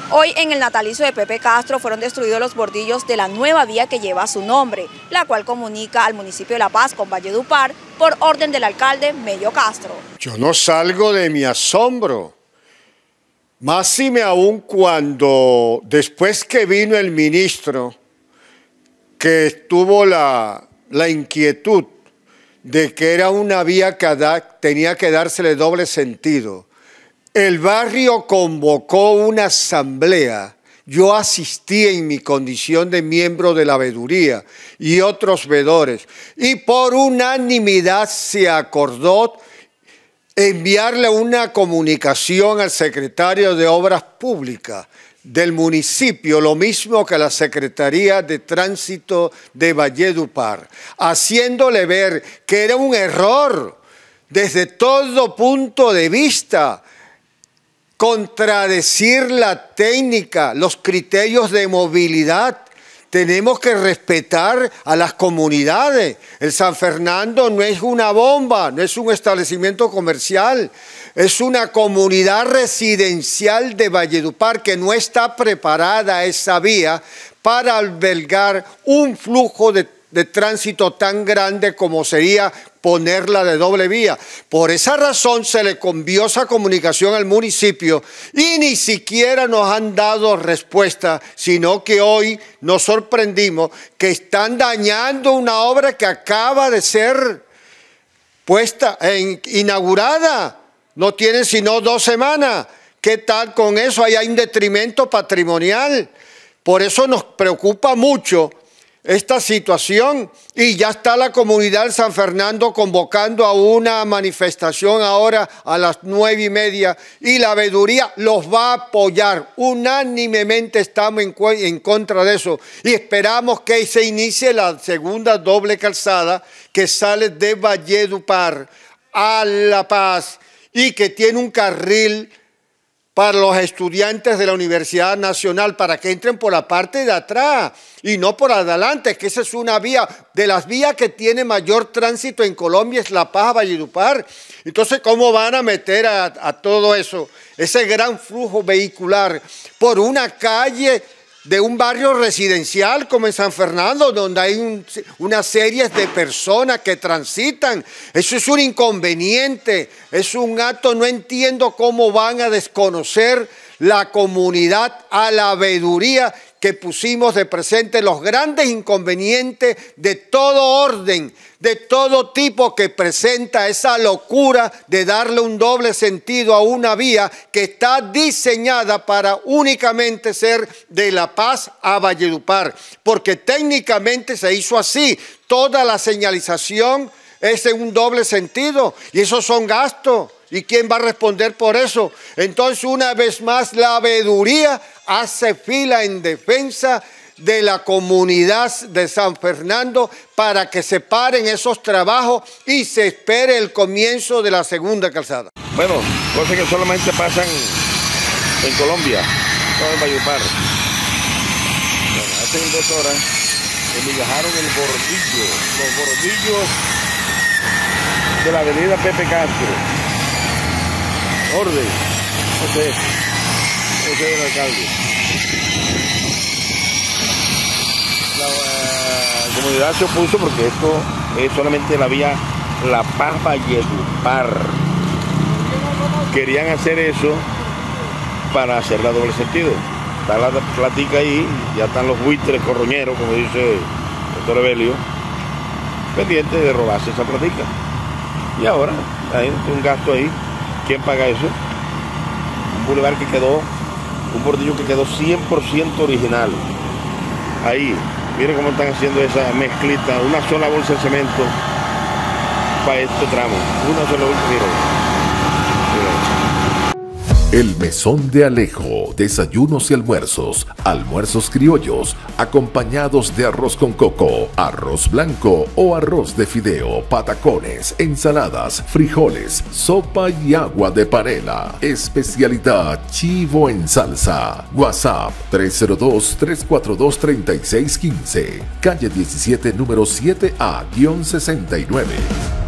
Hoy en el natalicio de Pepe Castro fueron destruidos los bordillos de la nueva vía que lleva su nombre, la cual comunica al municipio de La Paz con Valledupar por orden del alcalde Mello Castro. Yo no salgo de mi asombro, máxime aún cuando después que vino el ministro que tuvo la inquietud de que era una vía que tenía que dársele doble sentido. El barrio convocó una asamblea, yo asistí en mi condición de miembro de la veeduría y otros veedores, y por unanimidad se acordó enviarle una comunicación al secretario de Obras Públicas del municipio, lo mismo que a la Secretaría de Tránsito de Valledupar, haciéndole ver que era un error desde todo punto de vista contradecir la técnica, los criterios de movilidad. Tenemos que respetar a las comunidades. El San Fernando no es una bomba, no es un establecimiento comercial, es una comunidad residencial de Valledupar que no está preparada esa vía para albergar un flujo de tránsito tan grande como sería ponerla de doble vía. Por esa razón se le envió esa comunicación al municipio y ni siquiera nos han dado respuesta, sino que hoy nos sorprendimos que están dañando una obra que acaba de ser inaugurada. No tiene sino 2 semanas. ¿Qué tal con eso? Ahí hay un detrimento patrimonial. Por eso nos preocupa mucho esta situación y ya está la comunidad de San Fernando convocando a una manifestación ahora a las 9:30 y la veeduría los va a apoyar. Unánimemente estamos en contra de eso y esperamos que se inicie la segunda doble calzada que sale de Valledupar a La Paz y que tiene un carril para los estudiantes de la Universidad Nacional, para que entren por la parte de atrás y no por adelante, que esa es una vía, de las vías que tiene mayor tránsito en Colombia es La Paz a Valledupar. Entonces, ¿cómo van a meter a todo eso, ese gran flujo vehicular, por una calle de un barrio residencial como en San Fernando, donde hay una serie de personas que transitan? Eso es un inconveniente, es un acto, no entiendo cómo van a desconocer la comunidad a la veeduría que pusimos de presente los grandes inconvenientes de todo orden, de todo tipo que presenta esa locura de darle un doble sentido a una vía que está diseñada para únicamente ser de La Paz a Valledupar, porque técnicamente se hizo así, toda la señalización es en un doble sentido y esos son gastos. ¿Y quién va a responder por eso? Entonces, una vez más, la veeduría hace fila en defensa de la comunidad de San Fernando para que se paren esos trabajos y se espere el comienzo de la segunda calzada. Bueno, cosas que solamente pasan en Colombia, no en Valledupar. Bueno, hace 2 horas emigrajaron el bordillo, los bordillos de la avenida Pepe Castro. Orden, ese es el alcalde. La comunidad se opuso porque esto es solamente la vía La Paz Valledupar. Querían hacer eso para hacer la doble sentido. Está la platica ahí, ya están los buitres corroñeros, como dice el doctor Evelio, pendientes de robarse esa platica. Y ahora hay un gasto ahí. ¿Quién paga eso? Un bulevar que quedó, un bordillo que quedó 100% original. Ahí, miren cómo están haciendo esa mezclita, una sola bolsa de cemento para este tramo. Una sola bolsa, miren. El Mesón de Alejo, desayunos y almuerzos, almuerzos criollos, acompañados de arroz con coco, arroz blanco o arroz de fideo, patacones, ensaladas, frijoles, sopa y agua de panela. Especialidad chivo en salsa. WhatsApp 302-342-3615. Calle 17, número 7A-69.